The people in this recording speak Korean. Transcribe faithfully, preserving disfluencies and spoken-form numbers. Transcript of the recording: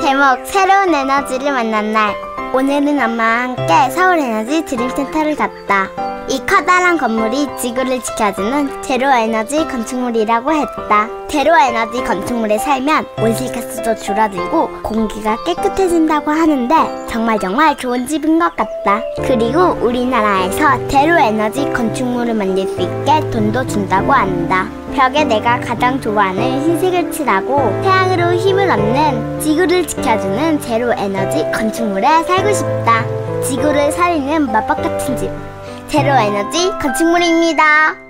제목 새로운 에너지를 만난 날. 오늘은 엄마와 함께 서울에너지 드림센터를 갔다. 이 커다란 건물이 지구를 지켜주는 제로에너지 건축물이라고 했다. 제로에너지 건축물에 살면 온실가스도 줄어들고 공기가 깨끗해진다고 하는데 정말 정말 좋은 집인 것 같다. 그리고 우리나라에서 제로에너지 건축물을 만들 수 있게 돈도 준다고 한다. 벽에 내가 가장 좋아하는 흰색을 칠하고 태양으로 힘을 얻는 지구를 지켜주는 제로에너지 건축물에 살고 싶다. 지구를 살리는 마법 같은 집, 제로에너지 건축물입니다.